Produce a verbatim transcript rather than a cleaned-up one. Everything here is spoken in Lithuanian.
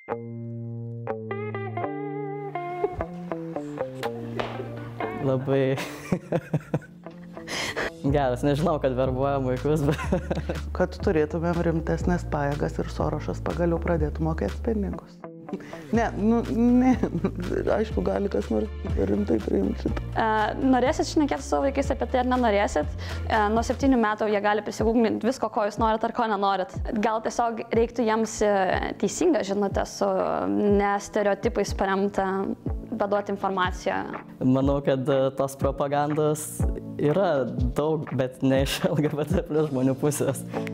Labai geras, nežinau, kad verbuojam vaikus, bet... Kad turėtumėm rimtesnės pajėgas ir Sorošas pagaliau pradėtų mokėti pinigus. Ne, nu, ne, aišku, gali kas nors rimtai priimti šitą. E, norėsit šnekėti su savo vaikais apie tai ar nenorėsit? E, nuo septynių metų jie gali prisigūglinti visko, ko jūs norit ar ko nenorit. Gal tiesiog reiktų jiems teisingą žinutę su ne stereotipais paremtą, paduoti informaciją. Manau, kad tos propagandos yra daug, bet ne iš L G B T plius žmonių pusės.